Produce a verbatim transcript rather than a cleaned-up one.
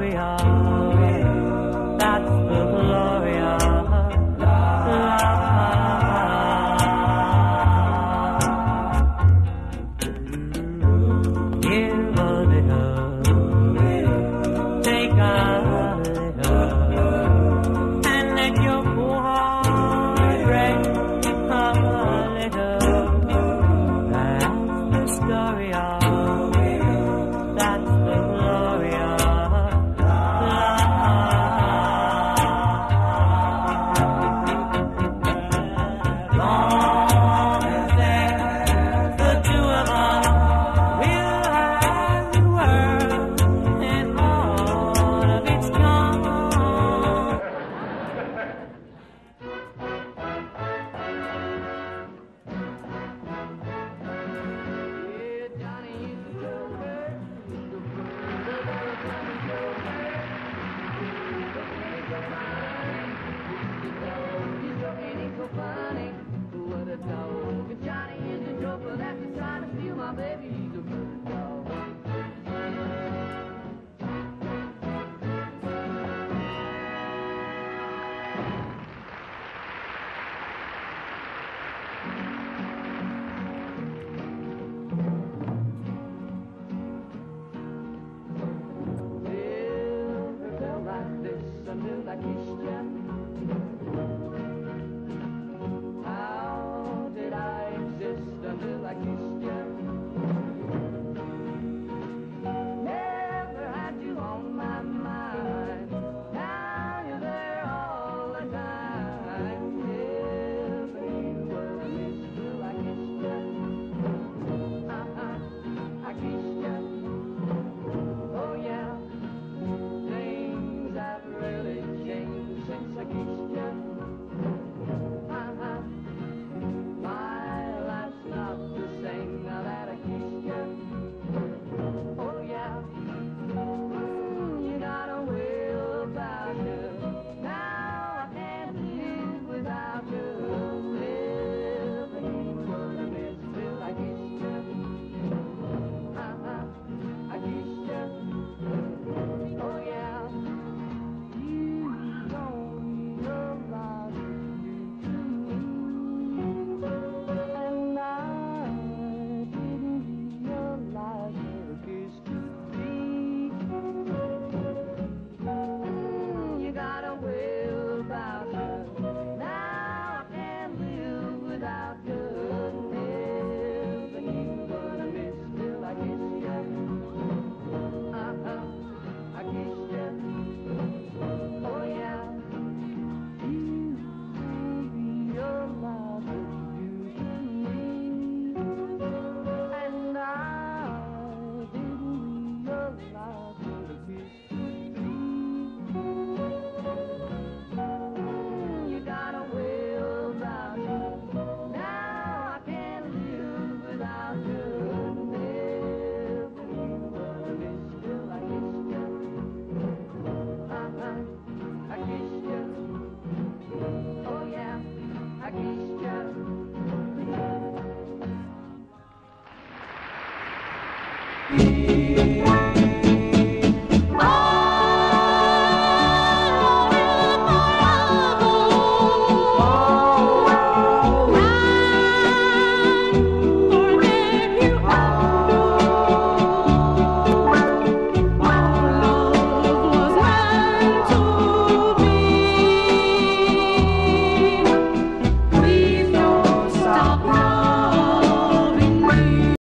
story of, that's the glory of love. Give a little, take a little, and let your poor heart break a little. That's the story of. How did I exist until I kissed you? Never had you on my mind. Now you're there all the time. Never knew what I missed till I kissed you. Uh-huh, I kissed you. Oh yeah, things have really changed since I kissed you. Thank you.